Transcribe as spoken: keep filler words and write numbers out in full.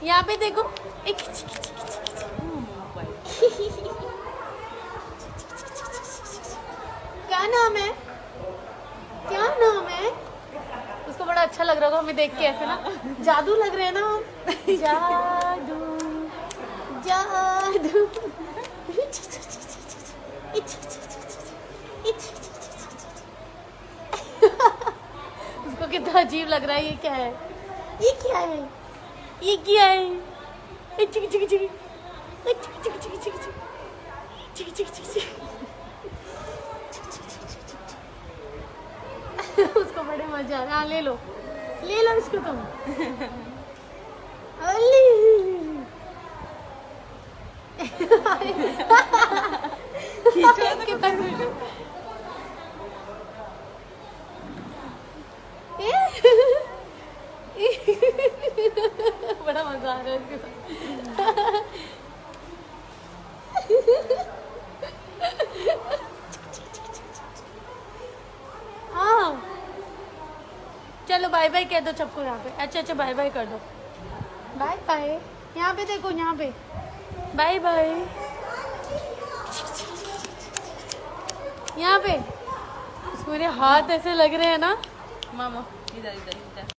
यहाँ पे देखो एक क्या नाम है, क्या नाम है? उसको बड़ा अच्छा लग रहा होगा हमें देख के, ऐसे ना जादू लग रहे हैं ना हम। जादू जादू। उसको कितना अजीब लग रहा है। ये क्या है, ये क्या है, ये क्या है? चिक चिक चिक चिक चिक चिक चिक चिक चिक चिक चिक। उसको बड़े मजा आ रहा है। ले लो ले लो इसको तुम। बड़ा मजा आ रहा है इसके साथ। हाँ चलो बाय बाय कह दो सबको यहाँ पे। अच्छा अच्छा बाय बाय कर दो। Bye bye. यहाँ पे देखो, यहाँ पे बाय बाय। यहाँ पे मेरे हाथ ऐसे लग रहे हैं ना मामा इधर इधर इधर।